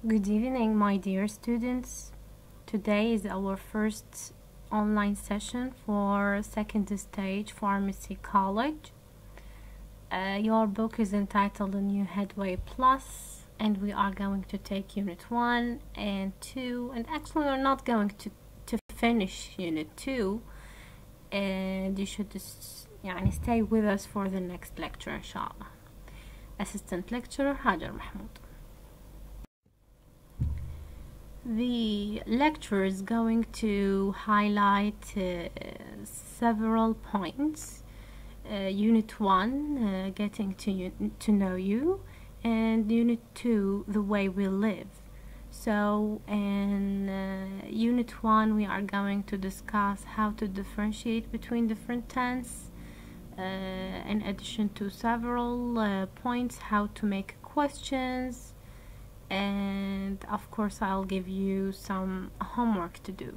Good evening, my dear students. Today is our first online session for second stage pharmacy college. Your book is entitled A New Headway Plus, and we are going to take Unit 1 and 2, and actually we're not going to finish Unit 2, and you should stay with us for the next lecture inshallah. Assistant Lecturer Hajar Mahmoud. The lecture is going to highlight several points. Unit 1, getting to know you, and Unit 2, the way we live. So in Unit 1 we are going to discuss how to differentiate between different tense, in addition to several points, how to make questions, and of course I'll give you some homework to do.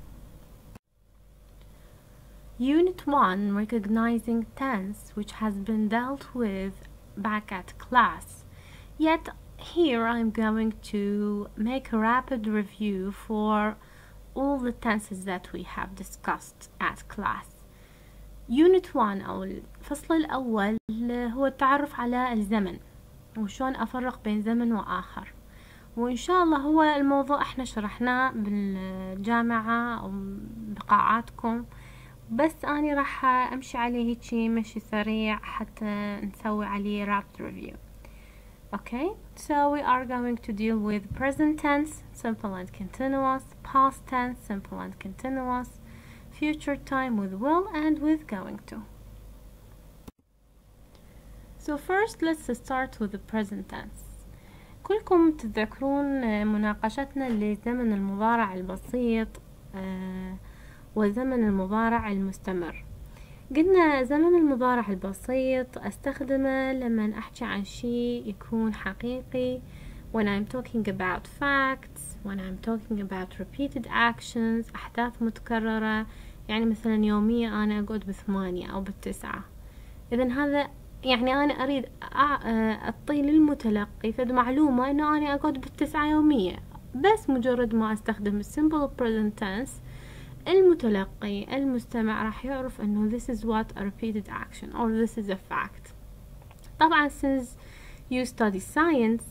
Unit 1, recognizing tense, which has been dealt with back at class. Yet here I'm going to make a rapid review for all the tenses that we have discussed at class. Unit 1 أو الفصل الأول هو التعرف على الزمن وشون أفرق بين زمن وآخر، وإن شاء الله هو الموضوع احنا شرحناه بالجامعة أو بقاعاتكم، بس أنا راح أمشي عليه هيجي مشي سريع حتى نسوي عليه rapid review. Okay, so we are going to deal with present tense, simple and continuous, past tense, simple and continuous, future time with will and with going to. So first let's start with the present tense. كلكم تتذكرون مناقشتنا لزمن المضارع البسيط وزمن المضارع المستمر. قلنا زمن المضارع البسيط استخدمه لما أحكي عن شيء يكون حقيقي when I'm talking about facts, when I'm talking about repeated actions، أحداث متكررة، يعني مثلا يومية أنا أقعد ب8 أو ب9. إذن هذا يعني أنا أريد أعطي للمتلقي فد معلومة إنه أنا أقعد ب9 يومية، بس مجرد ما أستخدم simple present tense المتلقي المستمع راح يعرف إنه this is what a repeated action or this is a fact. طبعا since you study science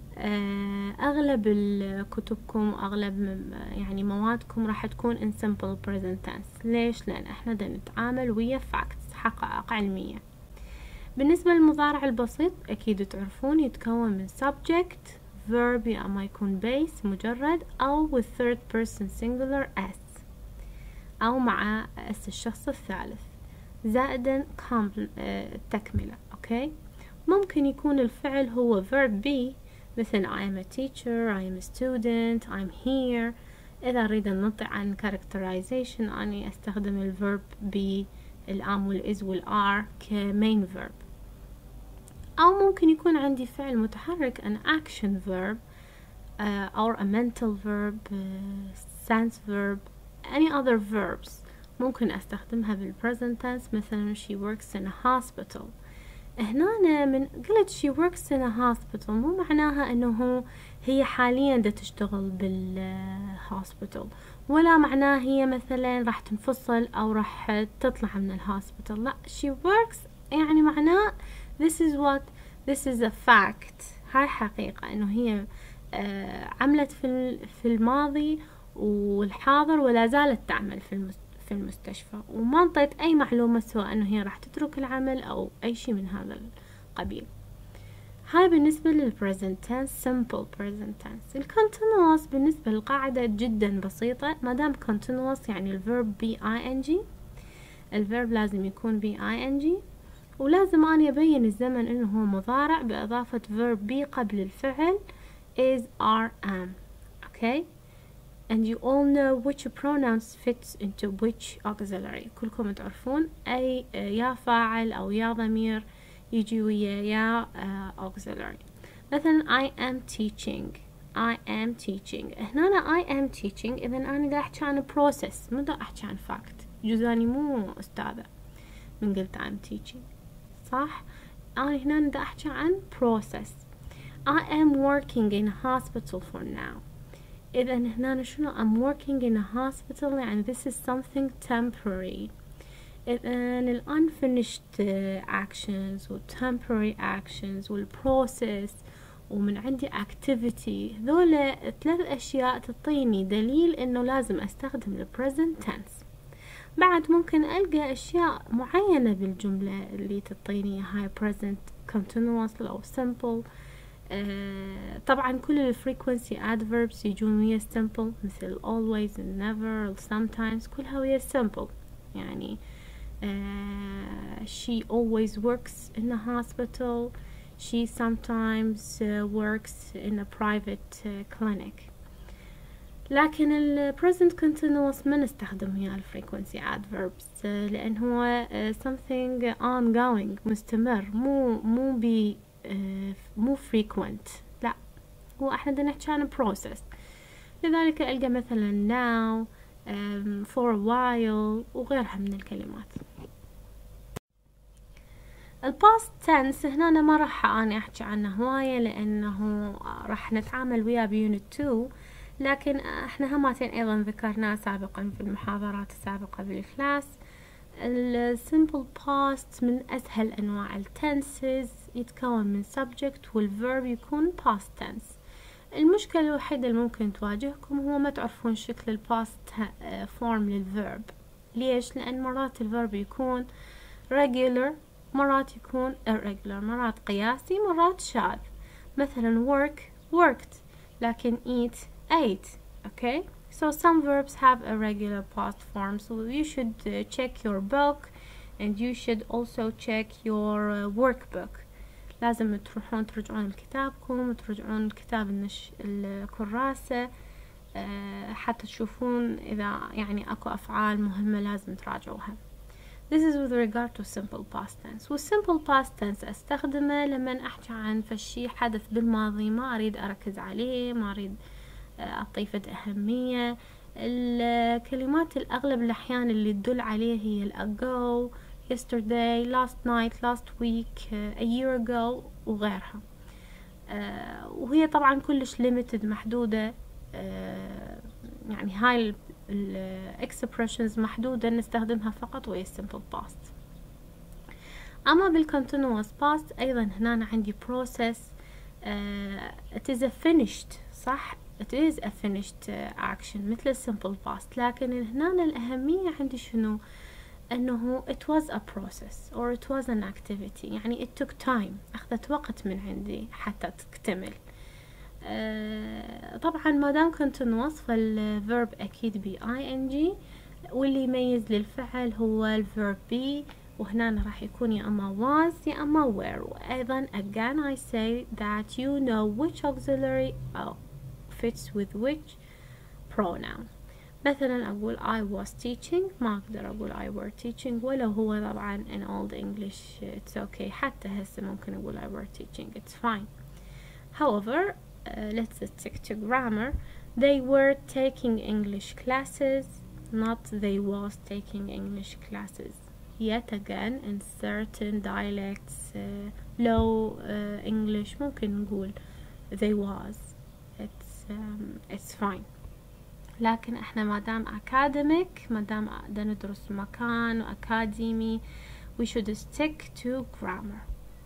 أغلب كتبكم أغلب يعني موادكم راح تكون in simple present tense. ليش؟ لأن إحنا نتعامل ويا facts، حقائق علمية. بالنسبة للمضارع البسيط أكيد تعرفون يتكون من subject verb يا أما يكون base مجرد أو with third person singular s أو مع اس الشخص الثالث زائدا تكملة. أوكي، ممكن يكون الفعل هو verb be مثل I am a teacher, I am a student, I'm here. إذا أريد ننطق عن characterization أنا أستخدم الverb be الام والإز والآر كمين verb، أو ممكن يكون عندي فعل متحرك an action verb or a mental verb, sense verb, any other verbs ممكن أستخدمها بالpresent tense. مثلا she works in a hospital. هنا من قلت she works in a hospital مو معناها أنه هي حاليا دا تشتغل بالهوسبيتال، ولا معناها هي مثلا راح تنفصل أو راح تطلع من الهوسبيتال، لا she works يعني معناه this is a fact، هاي حقيقة أنه هي عملت في الماضي والحاضر ولا زالت تعمل في المستشفى، وما انطيت أي معلومة سواء أنه هي راح تترك العمل أو أي شيء من هذا القبيل. هاي بالنسبة للpresent tense simple present tense. الcontinuous بالنسبة للقاعدة جدا بسيطة، مادام continuous يعني الverb be ing، الverb لازم يكون be ing، ولازم أنا أبين الزمن إنه هو مضارع بإضافة verb be قبل الفعل is are am. okay, and you all know which pronouns fits into which auxiliary. كلكم تعرفون أي يا فاعل أو يا ضمير يجي ويا يا auxiliary. مثلا I am teaching هنا أنا I am teaching، إذن أنا دا أحكي عن process مو دا أحكي عن fact. جزاني مو أستاذة من قلت I'm teaching، صح؟ أنا هنا دا أحكي عن process. I am working in a hospital for now. إذا هنا شنو I'm working in a hospital يعني this is something temporary. إذا unfinished actions و temporary actions وال process ومن عندي activity، ذولا 3 أشياء تعطيني دليل إنه لازم أستخدم ال present tense. بعد ممكن ألقى أشياء معينة بالجملة اللي تعطيني هاي present continuous أو simple. طبعا كل ال frequency adverbs يجون ويا simple مثل always and never and sometimes، كلها ويا simple. يعني she always works in a hospital. She sometimes works in a private clinic. لكن ال present continuous ما نستخدم ويا ال frequency adverbs لأن هو something ongoing مستمر، مو frequent، لا هو احنا بدنا نحكي عن process. لذلك ألقى مثلا now for a while وغيرها من الكلمات. ال past tense هنا أنا ما راح أني أحكي عنه هواية لأنه راح نتعامل وياه بيونت 2، لكن احنا هماتين أيضا ذكرناه سابقا في المحاضرات السابقة بالكلاس. ال simple past من أسهل أنواع ال tenses، يتكون من subject والverb يكون past tense. المشكلة الوحيدة اللي ممكن تواجهكم هو ما تعرفون شكل ال past form للverb. ليش؟ لأن مرات الverb يكون regular، مرات يكون irregular، مرات قياسي مرات شاذ. مثلا work worked، لكن eat ate. Okay, so some verbs have a regular past form, so you should check your book and you should also check your workbook. لازم تروحون ترجعون كتابكم وترجعون كتاب الكراسة حتى تشوفون إذا يعني أكو أفعال مهمة لازم تراجعوها. This is with regard to simple past tense. والsimple past tense أستخدمه لما أحكي عن فشي حدث بالماضي ما أريد أركز عليه، ما أريد أعطيه فد أهمية. الكلمات الأغلب الأحيان اللي تدل عليه هي ال ago، yesterday، last night، last week، a year ago وغيرها. وهي طبعا كلش limited محدودة، يعني هاي ال expressions محدودة نستخدمها فقط وهي simple past. أما بال continuous past أيضا هنا عندي process. it is a finished، صح، it is a finished action مثل simple past، لكن هنا الأهمية عندي شنو؟ أنه it was a process or it was an activity، يعني it took time، أخذت وقت من عندي حتى تكتمل. طبعا ما دام continuous فالverb أكيد ب ing، واللي يميز للفعل هو الverb be، وهنا راح يكون يا أما was يا أما were. وأيضا again I say that you know which auxiliary fits with which pronoun. مثلا أقول I was teaching، ما أقدر أقول I were teaching، ولو هو طبعا in old English it's okay، حتى هسه ممكن أقول I were teaching، it's fine. However, let's stick to grammar. They were taking English classes, not they was taking English classes. Yet again, in certain dialects, low English ممكن نقول they was. It's fine. لكن احنا مادام academic، مادام بدنا ندرس مكان أكاديمي، we should stick to grammar.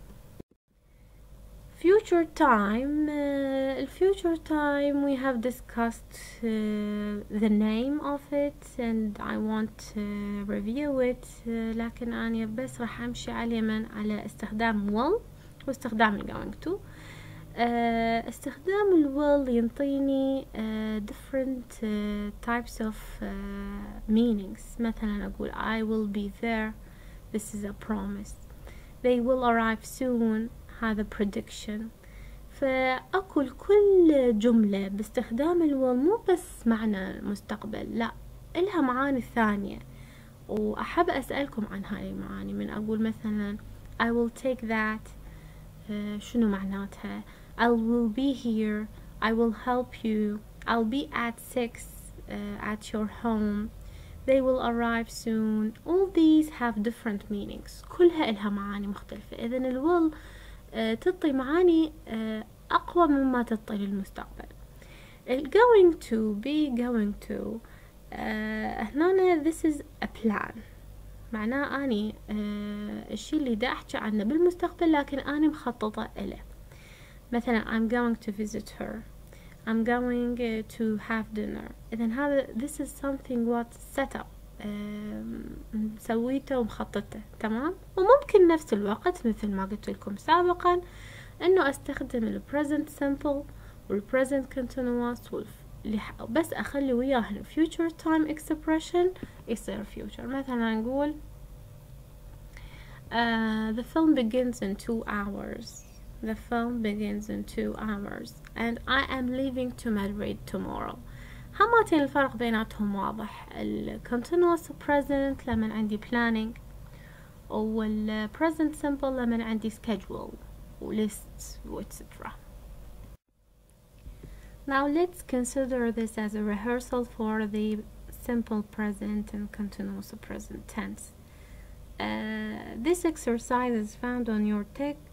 Future time. Future time we have discussed the name of it and I want to review it. لكن أنا بس راح أمشي على استخدام will واستخدام going to. استخدام ال will ينطيني different types of meanings. مثلا أقول I will be there، this is a promise. They will arrive soon، هذا prediction. فأكل كل جملة باستخدام ال will مو بس معنى المستقبل، لا إلها معاني ثانية، وأحب أسألكم عن هاي المعاني. من أقول مثلا I will take that، شنو معناتها؟ I will be here، I will help you، I'll be at 6 at your home، they will arrive soon. All these have different meanings، كلها إلها معاني مختلفة. إذن ال will تعطي معاني أقوى مما تعطي للمستقبل. going to be going to هنا this is a plan، معناه أني الشي اللي دا أحكي عنه بالمستقبل لكن أنا مخططة إله. مثلا I'm going to visit her، I'm going to have dinner. إذن هذا this is something what set up، سويته ومخططته. تمام. وممكن نفس الوقت مثل ما قلت لكم سابقا انه استخدم ال present simple وال present continuous بس اخلي وياه ال future time expression يصير future. مثلا نقول the film begins in 2 hours. The film begins in 2 hours and I am leaving to Madrid tomorrow. هماتين الفرق بيناتهم واضح. ال continuous present لمن عندي planning، وال present simple لمن عندي schedule و lists etc. Now let's consider this as a rehearsal for the simple present and continuous present tense. This exercise is found on your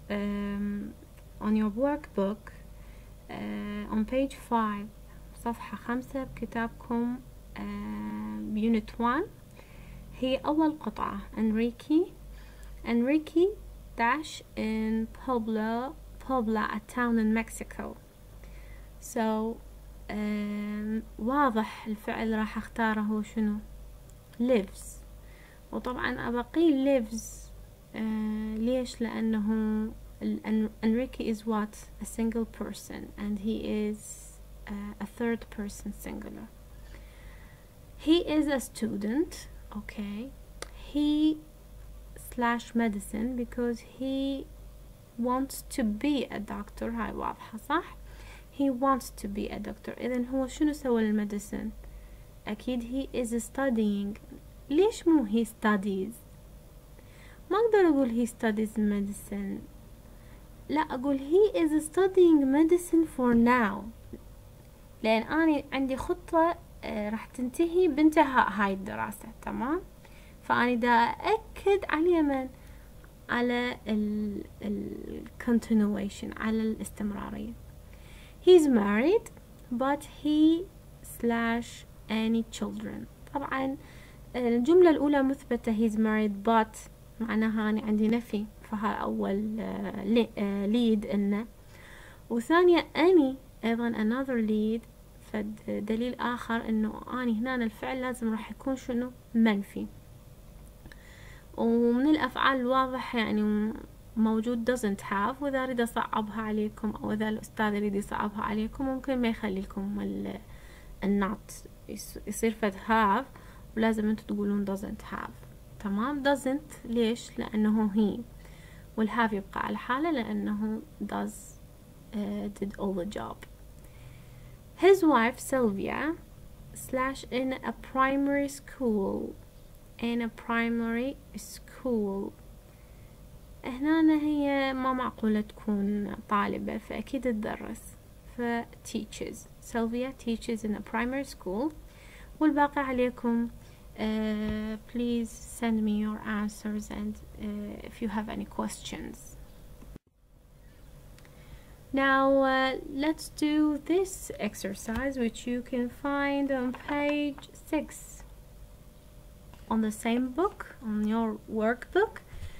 on your workbook on page 5 صفحة 5 بكتابكم unit 1. هي أول قطعة. Enrique dash in Puebla, a town in Mexico. So واضح الفعل راح اختاره هو شنو؟ lives. وطبعا أبقي lives ليش؟ لأنه Enrique is what? A single person and he is a third person singular. He is a student. Okay. He / medicine because he wants to be a doctor. هاي واضحة صح؟ He wants to be a doctor. إذن هو شنو سوى للميديسن؟ أكيد he is studying. ليش مو he studies؟ ما أقدر أقول he studies medicine، لا أقول he is studying medicine for now، لأن أنا عندي خطة راح تنتهي بانتهاء هاي الدراسة. تمام. فأنا دا أكد على من؟ على ال continuation، على الاستمرارية. He's married but he / any children. طبعا الجملة الأولى مثبتة he's married but معناها أنا عندي نفي، فها أول lead إنه، وثانية أني أيضا another lead، فدليل آخر إنه أني هنا الفعل لازم راح يكون شنو؟ منفي. ومن الأفعال الواضح يعني موجود doesn't have، وإذا أريد أصعبها عليكم أو إذا الأستاذ يريد يصعبها عليكم ممكن ما يخلي لكم النوت يصير فد have ولازم أنتوا تقولون doesn't have. تمام. doesn't ليش؟ لأنه he، والهاف يبقى على حاله لأنه does did all the job. His wife Sylvia / in a primary school. in a primary school. هنا هي ما معقولة تكون طالبة، فأكيد تدرس، ف teaches. Sylvia teaches in a primary school. والباقي عليكم please send me your answers and if you have any questions. Now let's do this exercise which you can find on page 6 on the same book, on your workbook.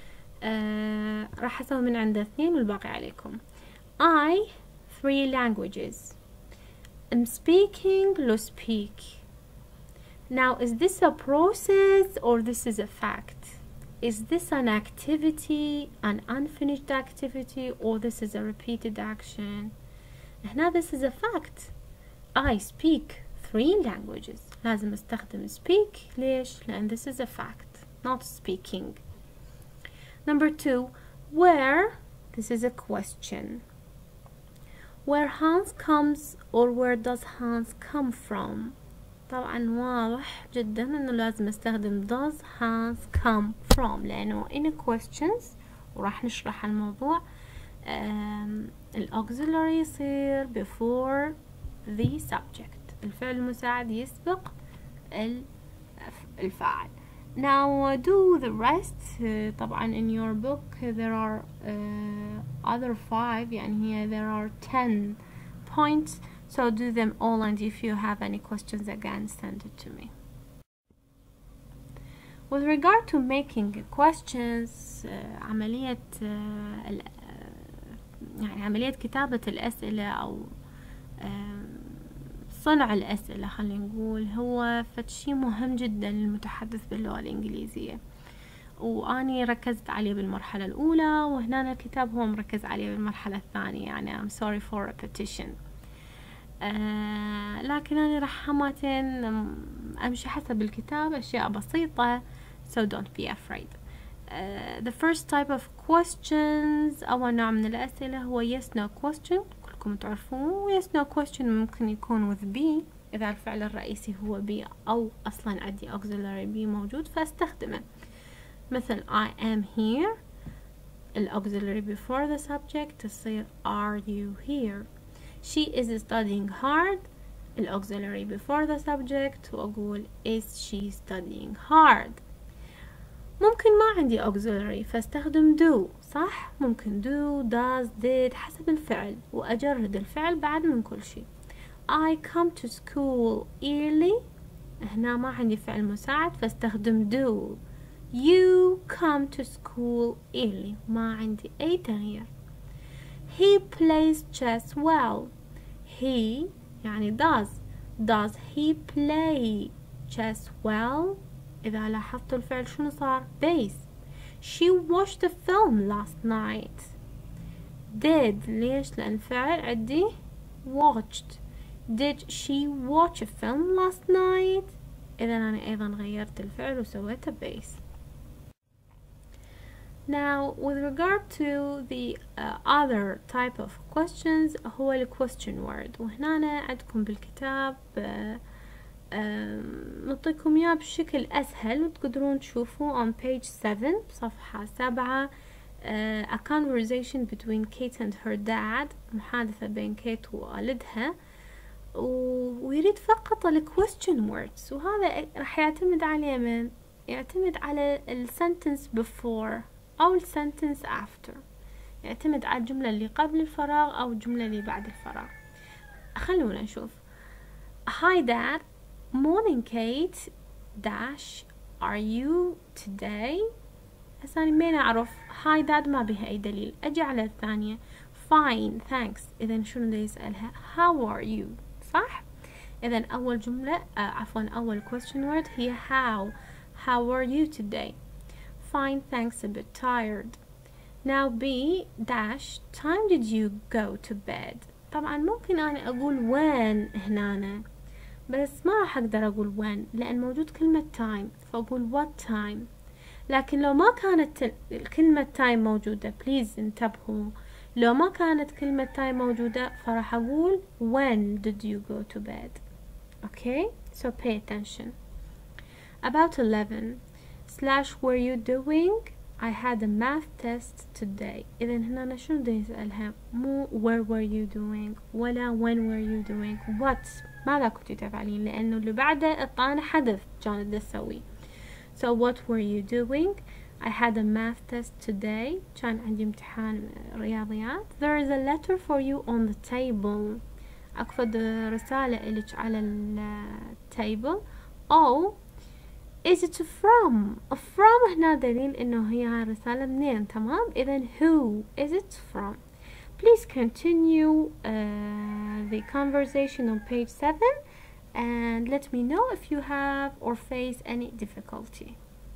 راح أسوي من عنده 2 والباقي عليكم. I 3 languages. I'm speaking لو speak. Now is this a process or this is a fact? Is this an activity, an unfinished activity, or this is a repeated action? هنا this is a fact. I speak 3 languages. لازم استخدم speak. ليش؟ لأن this is a fact, not speaking. Number 2, where? This is a question. Where Hans comes or where does Hans come from? طبعا واضح جدا انه لازم استخدم does Hans come from لانه in questions، وراح نشرح الموضوع. الauxiliary يصير before the subject، الفعل المساعد يسبق الفاعل. Now do the rest. طبعا in your book there are other 5 يعني here there are 10 points, so do them all, and if you have any questions again send it to me. With regard to making questions, عملية يعني عملية كتابة الأسئلة أو صنع الأسئلة خلينا نقول هو فشي مهم جدا للمتحدث باللغة الإنجليزية، وأني ركزت عليه بالمرحلة الأولى، وهنا الكتاب هو مركز عليه بالمرحلة الثانية، يعني I'm sorry for repetition. لكن أنا راح همتين أمشي حسب الكتاب، أشياء بسيطة so don't be afraid. The first type of questions، أول نوع من الأسئلة هو yes no question، كلكم تعرفون. yes no question ممكن يكون with be إذا الفعل الرئيسي هو be أو أصلا عندي auxiliary be موجود فاستخدمه، مثل I am here auxiliary before the subject تصير are you here. She is studying hard auxiliary before the subject وأقول is she studying hard. ممكن ما عندي auxiliary فاستخدم do، صح؟ ممكن do does did حسب الفعل، وأجرد الفعل بعد من كل شيء. I come to school early، هنا ما عندي فعل مساعد فاستخدم do. You come to school early، ما عندي أي تغيير. He plays chess well، he يعني does he play chess well؟ إذا لاحظتوا الفعل شنو صار؟ base. She watched a film last night. did ليش؟ لأن الفعل عندي watched. Did she watch a film last night؟ إذا أنا أيضا غيرت الفعل وسويته base. Now with regard to the other type of questions هو ال question word، وهنا عندكم بالكتاب نعطيكم إياه بشكل أسهل وتقدرون تشوفوه on page 7 صفحة 7. A conversation between Kate and her dad، محادثة بين كيت ووالدها، ويريد فقط ال question words، وهذا راح يعتمد على من؟ يعتمد على ال sentence before أو ال sentence after، يعتمد على الجملة اللي قبل الفراغ أو الجملة اللي بعد الفراغ. خلونا نشوف. Hi dad، morning Kate dash are you today؟ هسه أنا مين أعرف hi dad ما بها أي دليل، أجي على الثانية fine thanks، إذا شنو دا يسألها how are you، صح؟ إذا أول جملة أول question word هي how are you today. Fine thanks, a bit tired. Now B dash time did you go to bed؟ طبعا ممكن أنا أقول when هنا، بس ما راح أقدر أقول when لأن موجود كلمة time، فأقول what time. لكن لو ما كانت كلمة time موجودة please انتبهوا، لو ما كانت كلمة time موجودة فراح أقول when did you go to bed. Okay, so pay attention. About 11 slash were you doing؟ I had a math test today. إذا هنا شنو بدي أسألها؟ مو where were you doing ولا when were you doing. what ماذا كنت تفعلين؟ لأنه اللي بعده اعطانا حدث كانت بدي أسويه. So what were you doing؟ I had a math test today. كان عندي امتحان رياضيات. There is a letter for you on the table. أكفد رسالة إلك على التيبل. أو is it from هنا دليل إنه هي هاي الرسالة منين، تمام؟ إذن who is it from. Please continue the conversation on page 7 and let me know if you have or face any difficulty.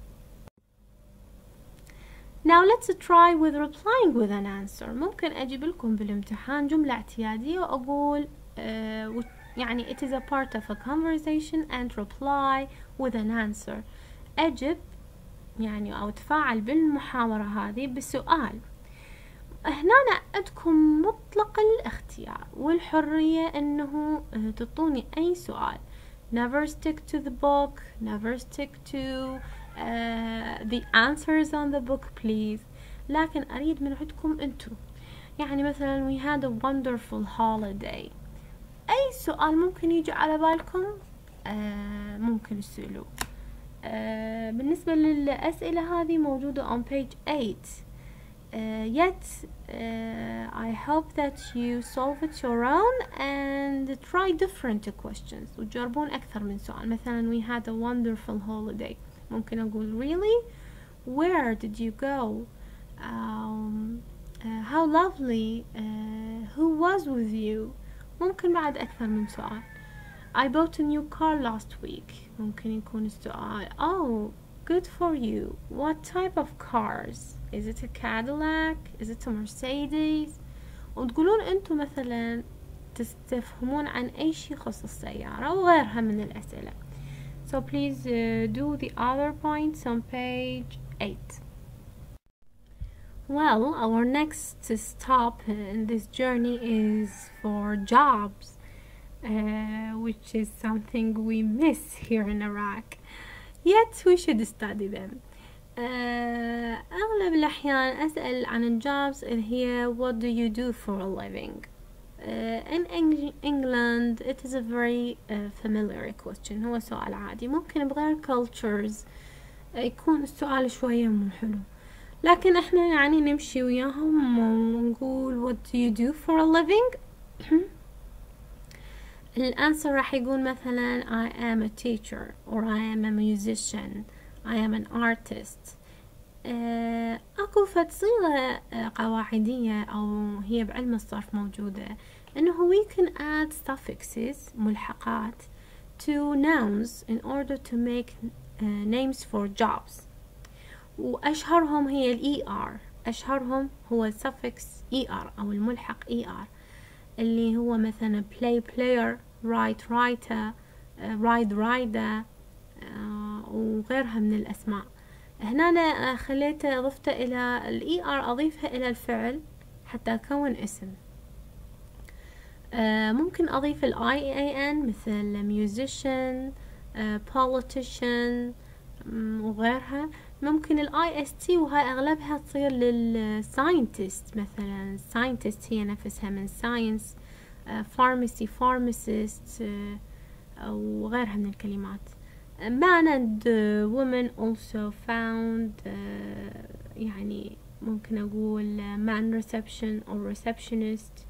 Now let's try with replying with an answer. ممكن أجيب لكم بالامتحان جملة اعتيادية وأقول يعني it is a part of a conversation and reply with an answer. أجب يعني أو تفاعل بالمحاورة هذه بسؤال. هنا عندكم مطلق الاختيار والحرية إنه تعطوني أي سؤال. Never stick to the book, never stick to the answers on the book please. لكن أريد من عندكم أنتو، يعني مثلا we had a wonderful holiday. أي سؤال ممكن يجي على بالكم ممكن تسألوه. بالنسبة للأسئلة هذه موجودة on page 8. Yet I hope that you solve it your own and try different questions وتجربون أكثر من سؤال. مثلا we had a wonderful holiday. ممكن أقول really? Where did you go? How lovely. Who was with you? ممكن بعد أكثر من سؤال. I bought a new car last week. ممكن يكون السؤال oh good for you. What type of cars? Is it a Cadillac? Is it a Mercedes? وتقولون انتم مثلا تستفهمون عن اي شيء يخص السيارة وغيرها من الأسئلة. So please do the other points on page 8. Well, our next stop in this journey is for jobs, which is something we miss here in Iraq. Yet we should study them. أغلب الأحيان أسأل عن الجobs اللي هي what do you do for a living. In England it is a very familiar question. هو سؤال عادي. ممكن بغير cultures يكون السؤال شوية مو حلو، لكن احنا يعني نمشي وياهم ونقول what do you do for a living. الأنسر راح يقول مثلا I am a teacher or I am a musician, I am an artist. أكو صيغة قواعدية أو هي بعلم الصرف موجودة إنه we can add suffixes ملحقات to nouns in order to make names for jobs. وأشهرهم هي ال ER. أشهرهم هو suffix ER أو الملحق ER اللي هو مثلا play player, write writer, ride rider وغيرها من الأسماء. هنا أنا خليته أضفته إلى ال ER أضيفها إلى الفعل حتى أكون اسم. ممكن أضيف ال IAN مثل musician, politician وغيرها. ممكن ال IST وهاي أغلبها تصير لل scientist. مثلا scientist هي نفسها من science, pharmacy pharmacist وغيرها من الكلمات. man and woman also found. يعني ممكن أقول man reception or receptionist,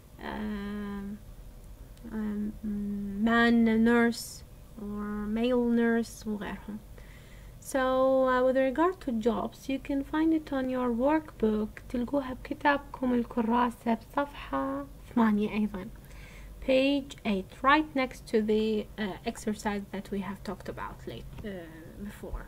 man nurse or male nurse وغيرهم. So with regard to jobs you can find it on your workbook. تلقوها بكتابكم الكراسة بصفحة 8 أيضا page 8 right next to the exercise that we have talked about before.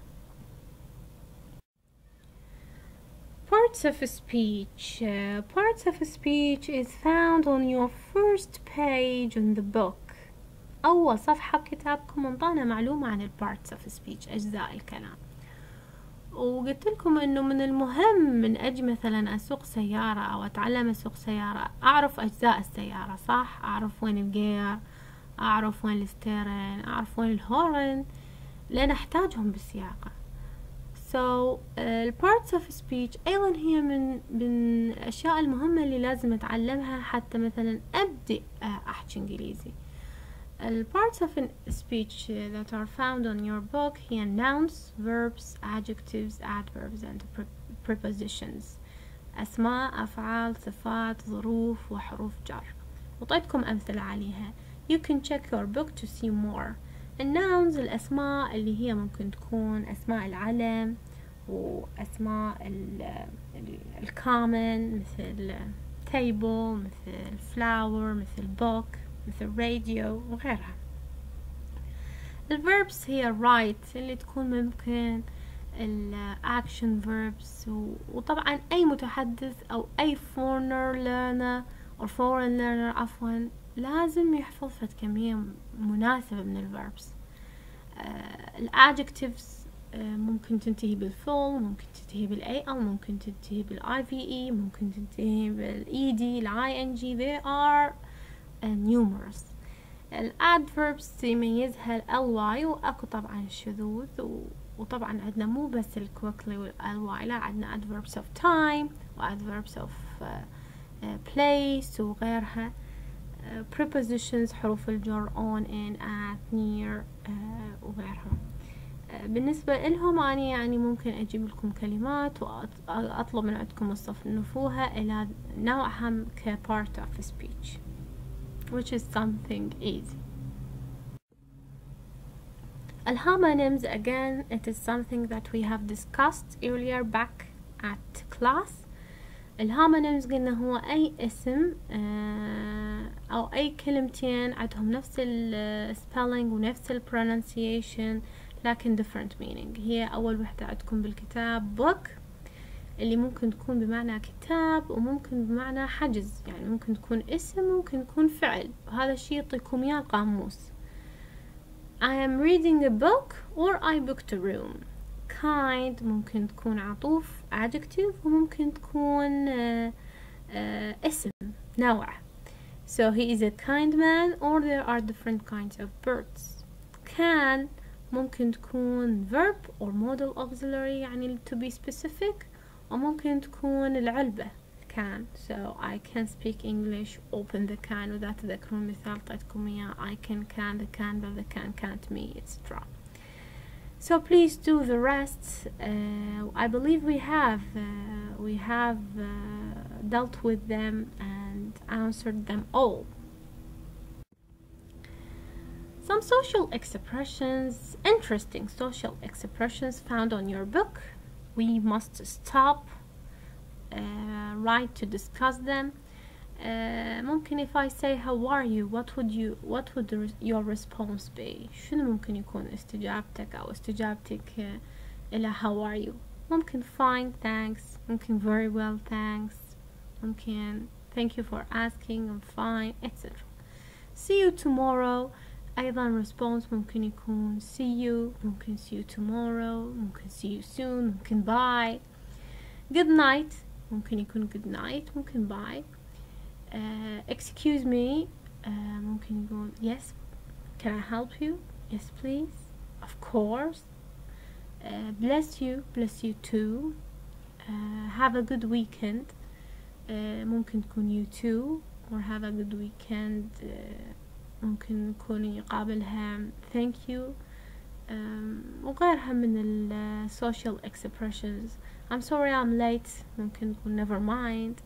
Parts of speech. Parts of speech is found on your first page in the book. أول صفحة بكتابكم انطانا معلومة عن ال parts of speech أجزاء الكلام. وقلت لكم إنه من المهم من أجي مثلا أسوق سيارة أو أتعلم أسوق سيارة أعرف أجزاء السيارة صح. أعرف وين الجير، أعرف وين الستيرن، أعرف وين الهورن، لأن أحتاجهم بالسياقة. So parts of speech أيضا هي من الأشياء المهمة اللي لازم أتعلمها حتى مثلا أبدأ أحكي إنجليزي. parts of speech that are found on your book هي nouns, verbs, adjectives, adverbs and prepositions. أسماء، أفعال، صفات، ظروف وحروف جر. وطيتكم أمثلة عليها. You can check your book to see more. الناونز الأسماء اللي هي ممكن تكون أسماء العلم وأسماء الكامن مثل table، مثل flower، مثل book، مثل راديو وغيرها. الverbs هي write اللي تكون ممكن action verbs وطبعا أي متحدث أو أي foreigner learner or foreign learner عفوا لازم يحفظ فد كمية مناسبة من الverbs. الadjectives ممكن تنتهي بالfull، ممكن تنتهي بالAL، ممكن تنتهي بالIVE، ممكن تنتهي بالED، الING. they are numerous. الadverbs يميزها الly وأكو طبعا شذوذ وطبعا عندنا مو بس الquickly والly، لا عندنا adverbs of time و adverbs of place وغيرها. prepositions حروف الجر on, in, at, near وغيرها. بالنسبة لهم أنا يعني ممكن أجيب لكم كلمات وأطلب من عندكم تصنفوها إلى نوعها ك part of speech, which is something easy. Homonyms, again, it is something that we have discussed earlier back at class. الهومونيمز قلنا هو أي اسم أو أي كلمتين عندهم نفس ال spelling ونفس ال pronunciation لكن different meaning. هي أول وحدة عندكم بالكتاب book، اللي ممكن تكون بمعنى كتاب وممكن بمعنى حجز، يعني ممكن تكون اسم وممكن تكون فعل، وهذا الشيء يعطيكم إياه القاموس. I am reading a book or I booked a room. kind ممكن تكون عطوف adjective وممكن تكون اسم نوع. So he is a kind man or there are different kinds of birds. can ممكن تكون verb or modal auxiliary يعني to be specific، وممكن تكون العلبة can. So I can speak English, open the can، وذا تذكرون مثال طيتكم إياه I can the candle, the can can't me, etc. So please do the rest. I believe we have dealt with them and answered them all. Some social expressions, interesting social expressions found on your book. We must stop right to discuss them. ممكن if I say how are you, what would your response be؟ شنو ممكن يكون استجابتك أو استجابتك إلى how are you؟ ممكن fine thanks، ممكن very well thanks، ممكن thank you for asking, I'm fine, etc. see you tomorrow أيضا response ممكن يكون see you، ممكن see you tomorrow، ممكن see you soon، ممكن bye. good night ممكن يكون good night، ممكن bye. excuse me ممكن يقول yes, can I help you, yes please, of course. bless you too. have a good weekend ممكن تكون you too or have a good weekend ممكن يكون يقابلها thank you وغيرها من ال social expressions. I'm sorry I'm late ممكن تكون never mind.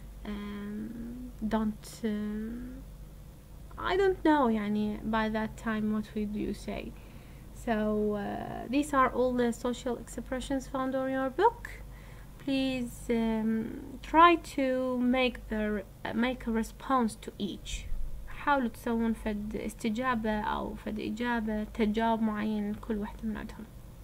I don't know يعني by that time what would you say. So these are all the social expressions found on your book. Please try to make a response to each. حاولوا تسوون فد استجابة أو فد إجابة تجاوب معين لكل واحدة من عندهم.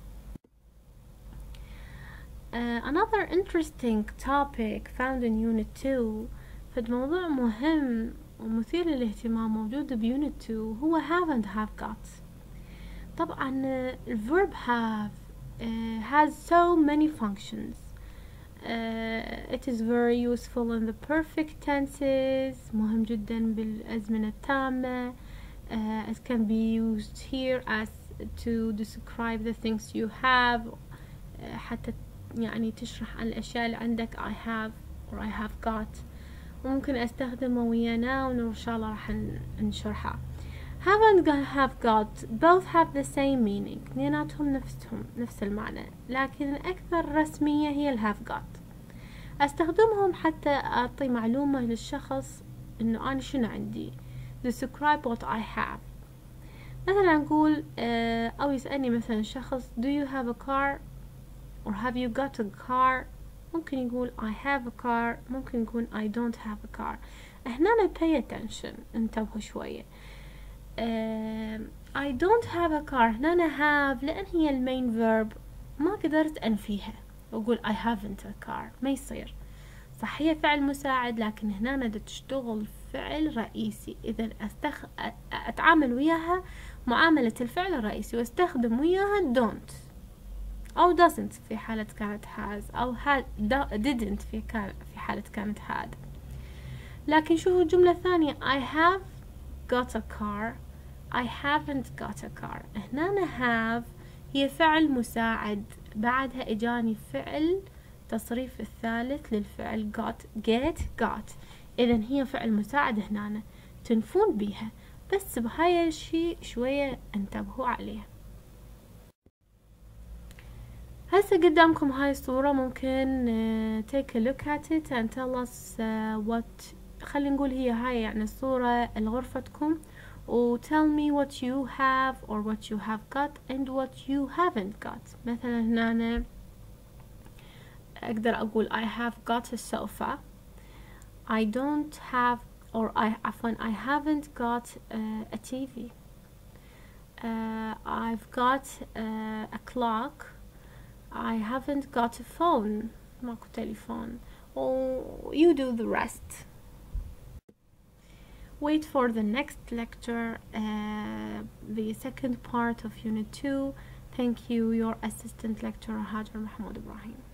Another interesting topic found in Unit 2 فد موضوع مهم ومثير للاهتمام موجود بيونت 2 هو have and have got. طبعا الverb have has so many functions. It is very useful in the perfect tenses. مهم جدا بالأزمنة التامة. It can be used here as to describe the things you have. حتى يعني تشرح عن الأشياء اللي عندك I have or I have got. وممكن أستخدمه ويانا وإن شاء الله راح نشرحها. have and have got both have the same meaning. اثنيناتهم نفس المعنى، لكن الأكثر رسمية هي ال have got. أستخدمهم حتى أعطي معلومة للشخص إنه أنا شنو عندي. describe what I have. مثلا نقول أو يسألني مثلا شخص do you have a car or have you got a car. ممكن يقول I have a car، ممكن يقول I don't have a car. هنا pay attention، انتبهوا شوية. I don't have a car هنا have لأن هي المين verb ما قدرت أنفيها وأقول I haven't a car، ما يصير. صح هي فعل مساعد لكن هنا تشتغل فعل رئيسي. إذا أتعامل وياها معاملة الفعل الرئيسي واستخدم وياها don't أو doesn't في حالة كانت has أو didn't في حالة كانت had. لكن شوفوا الجملة الثانية I have got a car I haven't got a car. هنا have هي فعل مساعد بعدها إجاني فعل تصريف الثالث للفعل got. إذن هي فعل مساعد هنا تنفون بيها، بس بهاي الشيء شوية انتبهوا عليه. هسه قدامكم هاي الصورة، ممكن take a look at it and tell us what. خلي نقول هاي يعني الصورة لغرفتكم، و tell me what you have or what you have got and what you haven't got. مثلا هنا أقدر أقول I have got a sofa. I don't have or I haven't got a TV. I've got a clock. I haven't got a phone. ماكو تليفون. You do the rest. Wait for the next lecture, the second part of Unit 2. Thank you, your assistant lecturer Hajar Mahmoud Ibrahim.